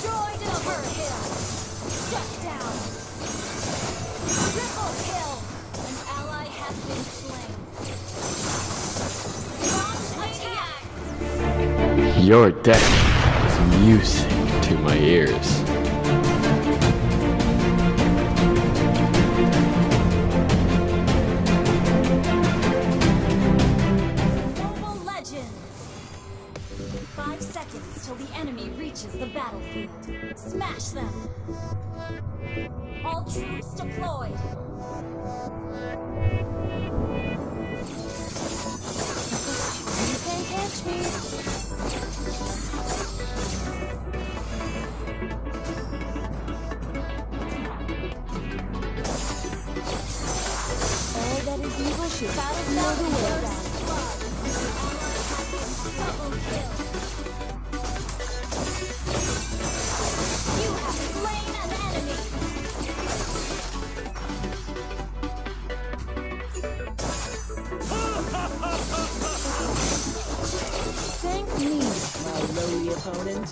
destroyed a turret. Shut down. Triple kill. An ally has been slain. Launch attack. Your death is music to my ears. Mobile Legends. 5 seconds till the enemy reaches the battlefield. Smash them. All troops deployed. You can't catch me. All that is evil should battle the world. Double kill. You have slain an enemy. Thank me, my lowly opponent.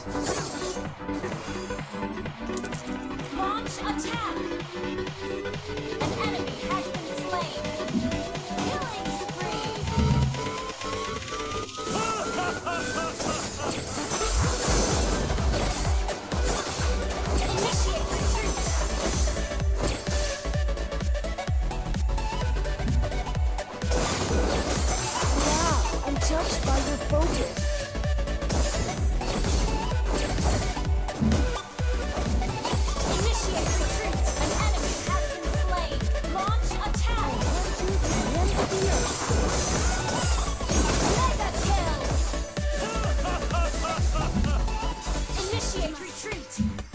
Launch attack. An enemy has been slain. Killing spree. Initiate retreat. Wow, I'm touched by your focus. Initiate retreat. An enemy has been slain. Launch attack. Mega kill. Initiate retreat.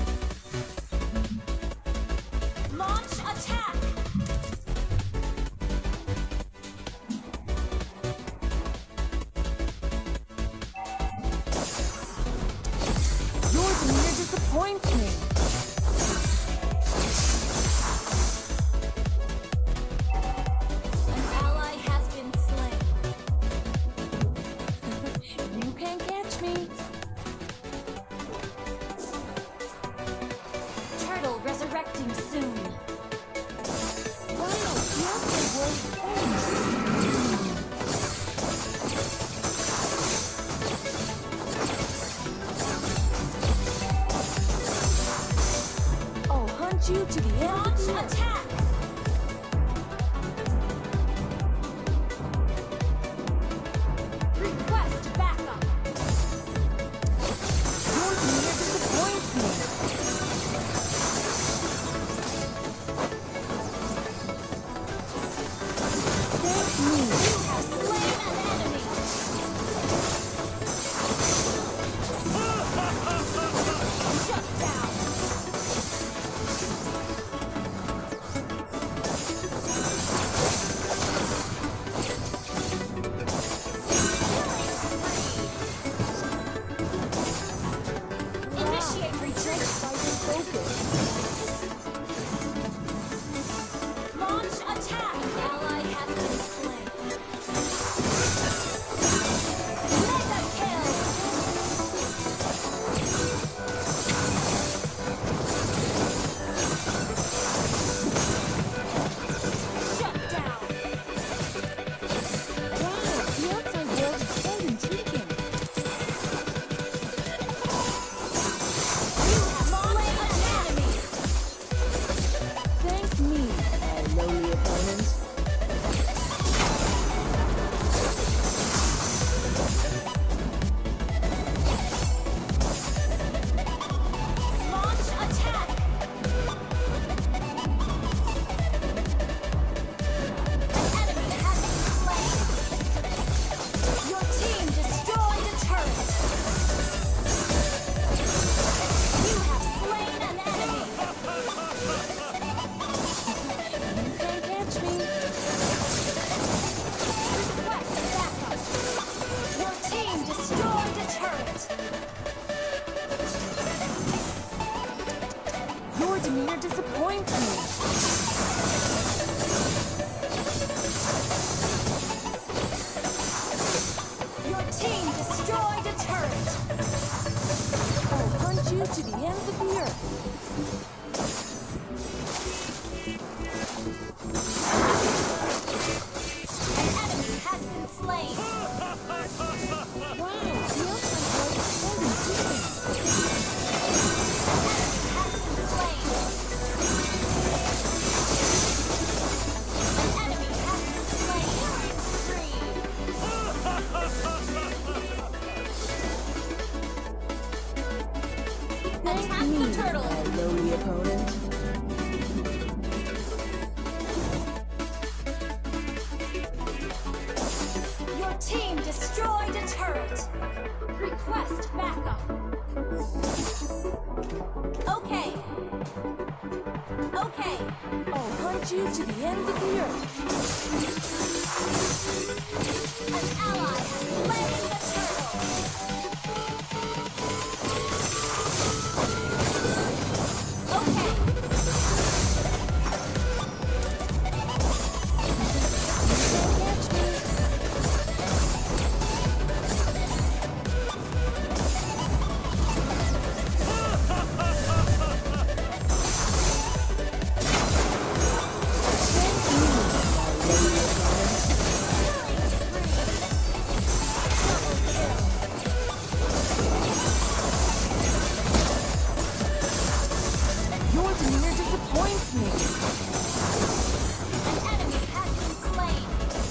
Launch attack. Your demeanor disappoints me. An ally has been slain. You can't catch me. Turtle resurrecting soon. Wow, yes, it was. I'll hunt you to the end. Launch attack. Request backup. Your demeanor disappoints me. Thank me. You have slain an enemy. Shut down. Initiate retreat. Launch attack. An ally has been slain. Mega kill. Shut down. Wow, the outside world is quite intriguing. You have slain an enemy. Thank me, my lowly opponent. Launch attack. An enemy has been slain. Your team destroyed a turret. You have slain an enemy. You can't catch me. Request backup. Your team destroyed a turret. Your demeanor disappoints me. Your team destroyed a turret. I'll hunt you you to the ends of the earth. An enemy has been slain. Wow, the outside world is slowly moving. An enemy has been slain. Attack the turtle. Lowly opponent. Your team destroyed a turret. Request backup. Okay. Okay. I'll hunt you to the ends of the earth. An ally has slain the turtle. Okay. Catch me. Your demeanor disappoints me. An enemy has been slain.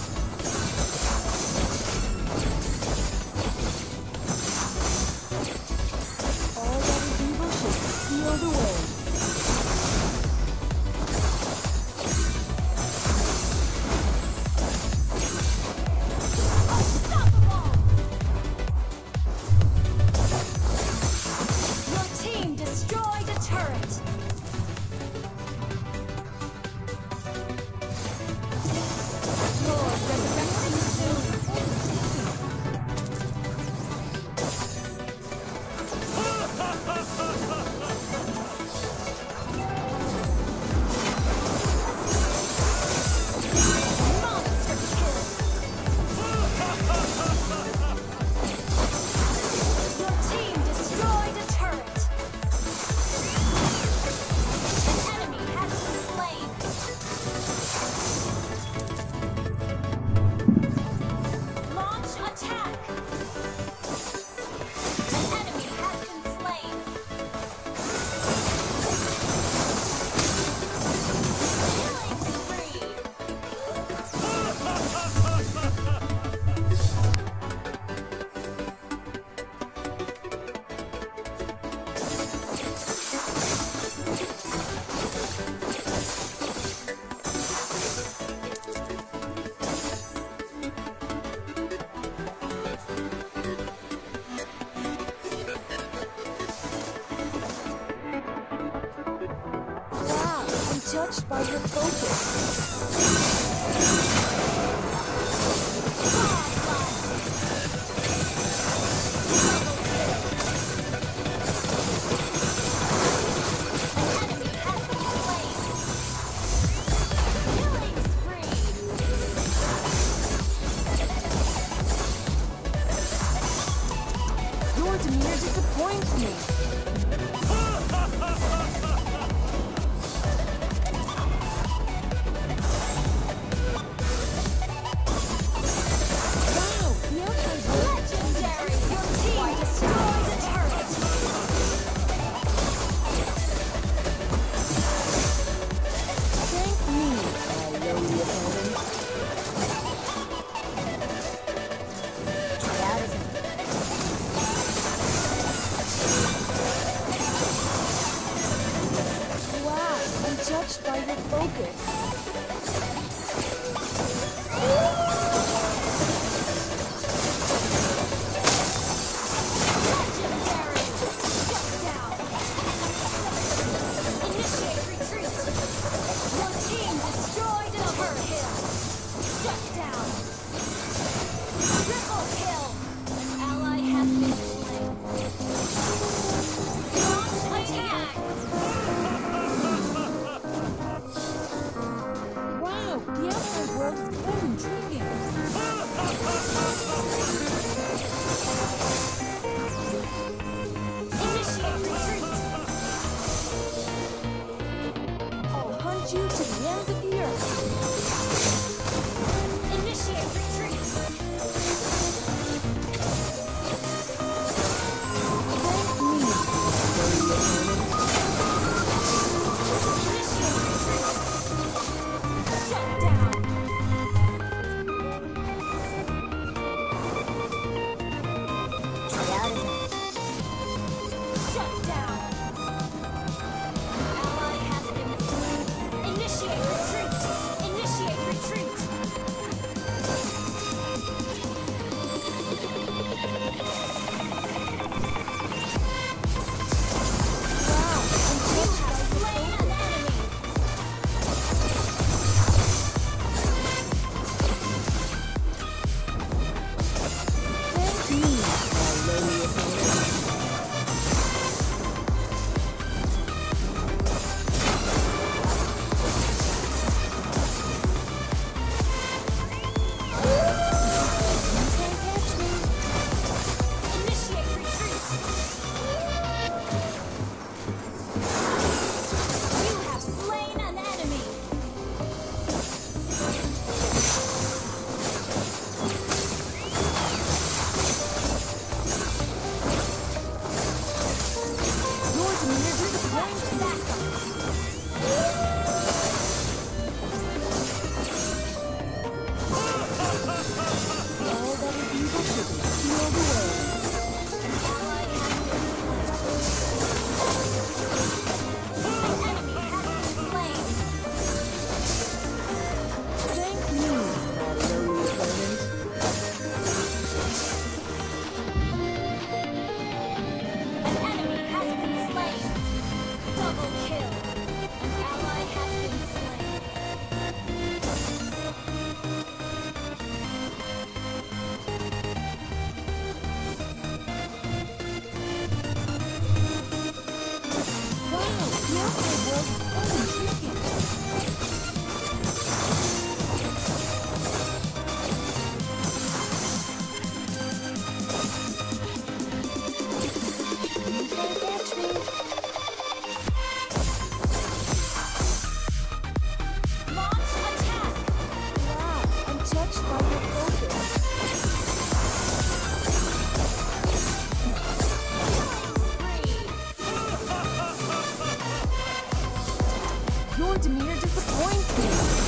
All that is evil should be sealed away. Unstoppable! Your team destroyed a turret. Lord, resurrecting soon. Monster kill. Your team destroyed a turret. An enemy has been slain. Launch attack. An enemy has been slain. Killing spree. Wow, I'm touched by your focus. Your demeanor disappoints me. Wow, the outside world Legendary! Your team destroyed a turret! thank me, lowly opponent. That is wow, I'm touched by your focus. Legendary! Shut down! Initiate retreat! Your team destroyed a turret! Shut down! Triple kill! An ally has been slain. Launch attack! you to the ends of the earth. Initiate retreat. Thank me, very opponent. Initiate retreat. Shut down. Shut down. Ally has been slain. Initiate retreat. Initiate retreat. Wow, You have slain an enemy. thank me, my lowly opponent. You can't catch me. Initiate retreat. You have slain an enemy. Your demeanor disappoints me. All that is evil should be sealed away. Ally has been slain. An enemy has been slain. Thank me, my lowly opponent. An enemy has been slain. Double kill. An ally has been slain. Wow, you're the world's only champion. You can't catch me. Launch attack. Wow, I'm touched by your focus. Killing spree. Your demeanor disappoints me.